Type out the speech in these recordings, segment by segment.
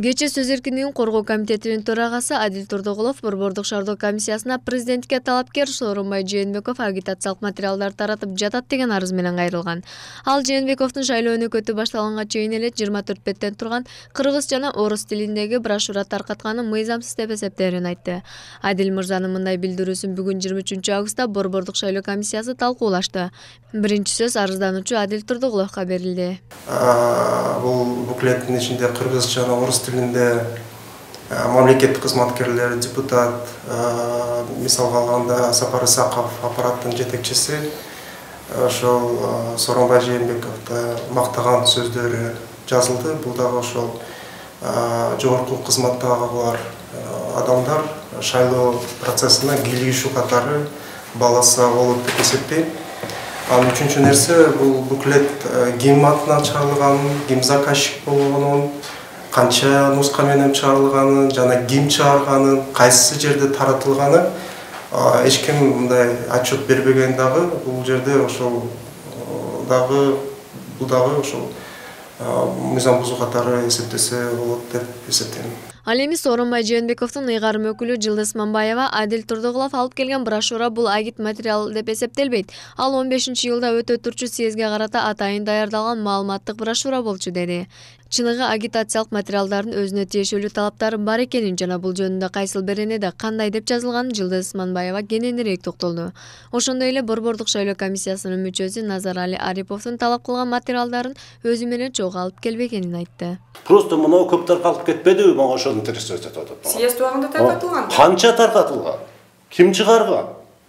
Кече сөз эркиндигин коргоо комитетинин төрагасы Адил Турдугулов Борбордук шаардык комиссиясына президентке талапкер Сооронбай Жээнбеков агитациялык материалдар таратып жатат деген арыз менен кайрылган. Ал Жээнбековдун шайлоо өнөкөтү башталганга чейин эле 24 беттен турган кыргыз жана орус тилиндеги брошюра таркатканын мыйзамсыз деп эсептээрин айтты. Адил мырзанын мындай билдирүүсүн бүгүн 23 августта Борбордук шайлоо комиссиясы талкуулашты. Биринчи сөз арыздануучу Адил Турдугуловго берилди. Бул буклеттин ичинде кыргыз жана орус тилинде мамлекеттик кызматкерлер, депутат, мисалга алганда Сапар Исаков аппараттын жетекчиси ошол Сооронбай Жээнбековду мактаган сөздөрү жазылды. Бул дагы ошол жогорку кызматтагылар адамдар шайлоо процессине кийлигишүү катары баласа болот деп эсептейм. Ал үчүнчү нерсе бул буклет ким атынан чыгарылганын, ким заказчик болгонун, канча нуска менен чыгарылганын жана ким чыгарганын, кайсы жерде таратылганын эч ким мындай отчет бербеген дагы. Бул жерде ошол дагы ошол мыйзам бузуу катары эсептесе болот деп эсептейм. Ал эми Сооронбай Жээнбековдун ыйгарым өкүлү Жылдыз Мамбаева Адил Турдугулов алып келген брошюра бул агит материал деп эсептелбейт. Ал 15-жылда өтө турчу съезге карата атайын даярдалган маалыматтык брошюра болчу деди. Чыныгы агитациялык материалдардын өзүнө тиешелүү талаптары бар экенин жана бул жөнүндө кайсыл беренеде кандай деп жазылганын Жылдыз Мамбаева кененирээк токтолду. Ошондой эле Борбордук шайлоо комиссиясынын мүчөсү Назарали Ариповдун талап кылган материалдарын өзү менен чогуу алып келбегенин айтты. Просто мынау көп таркалып кетпедиби? Мага ошону интерес этип атат. Съезд убагында таркатылган. Канча таркатылган? Ким чыгарган?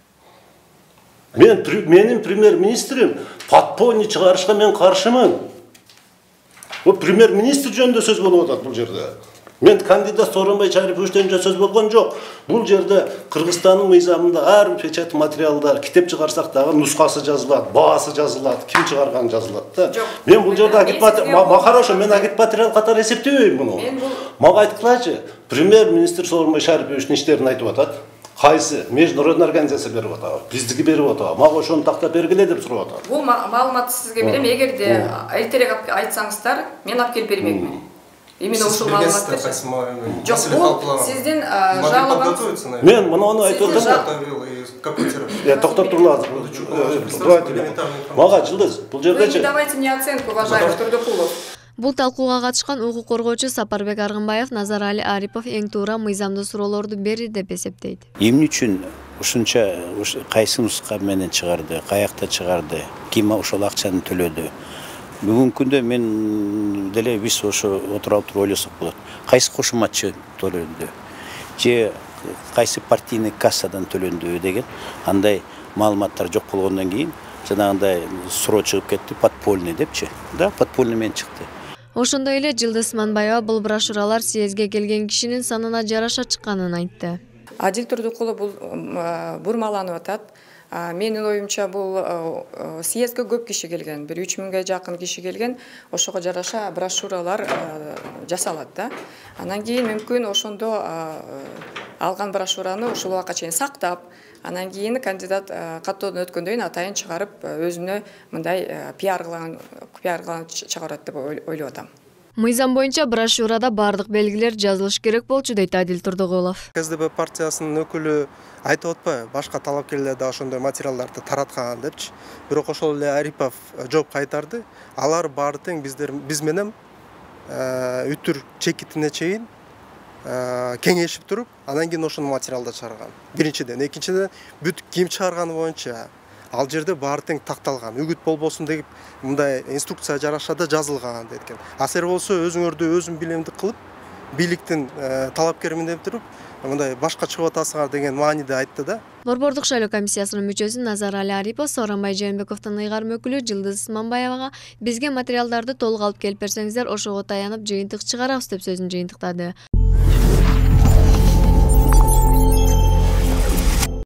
Менин премьер-министрим подпольный чыгарышка мен каршымын. Бул премьер-министр жөнүндө сөз болуп атат бул жерде. Мен кандидат Сооронбай Жээнбековдон сөз болгон жок. Бул жерде Кыргызстандын мыйзамында ар бир печать материалдар, китеп чыгарсак дагы нускасы жазылат, баасы жазылат, ким чыгарган жазылат да. Мен бул жерде агит материал, хорошо, мен агит материал катары эсептебейм муну. Мага айткылачы, премьер-министр Сооронбай Жээнбековдун иштерин айтып атат. Кайсы международный организация берип атат, биздики берип атат. Мага ошону тактап бергиле деп сурап атат. Бул маалыматты сизге берем, эгерде эртерээк айтсаңыздар, мен алып келип бермекмин. Именно ушул маалыматты. Жок, бул сиздин жалобаңыз. Мен муну айтып атам. Токтоп турлар. Мага Жылдыз, бул жердечи. Давайте мне оценку, уважаемый Турдукулов. Бул талкууга катышкан укук коргоочу Сапарбек Аргынбаев Назарали Арипов эң туура мыйзамдуу суроолорду берди деп эсептейт. Эмне үчүн ушунча кайсы нуска менен чыгарды, каякта чыгарды, ким ошол акчаны төлөдү? Бүгүнкү күндө мен деле биз ошо отуруп ойлосок болот. Кайсы кошуматчы төлөдү? Же кайсы партийный кассадан төлөндү деген андай маалыматтар жок болгондон кийин жанагындай суроо чыгып кетти, подпольный депчи. Да, подпольный менен чыкты. Ошондой эле Жылдыз Мамбаева бул брошюралар съезге келген кишинин санына жараша чыкканын айтты. Адил Турдукулов бул бурмаланып атат. Менин оюмча бул съездге көп киши келген, 3000ге жакын киши келген, ошого жараша брошюралар жасалат да. Анан кийин мүмкүн ошондо алган брошюраны ушул убакка чейин сактап, анан кийин кандидат каттоодон өткөндөн кийин атайын чыгарып өзүнө мындай пиарлаган чыгарат деп ойлоп атам. Мыйзам боюнча брошюрада бардык белгилер жазылыш керек болчу дейт Адил Турдугулов. КСДБ партиясынын өкүлү айтып атпайбы, башка талапкерлер да ошондой материалдарды тараткан депчи. Бирок ошол эле Арипов жооп кайтарды. Алар баары тең биз менен үтүр чекитине чейин кеңешип туруп, анан кийин ошону материалда чыгарган. Биринчиден, экинчиден бүт ким чыгарганы боюнча ал жерде баары тең такталган. Үгүт болбосун деп мындай инструкция жарашада жазылган декен. Асер болсо өзүңөрдү өзүм билемди кылып, бийликтин талапкеримин деп туруп, мындай башка чыгып атасыңар деген мааниде айтты да. Борбордук шайлоо комиссиясынын мүчөсү Назарали Арипов Сооронбай Жээнбековдун ыйгарым өкүлү Жылдыз Мамбаевага бизге материалдарды толук алып келип берсеңиздер, ошого таянып жыйынтык чыгарабыз деп сөзүн жыйынтыктады.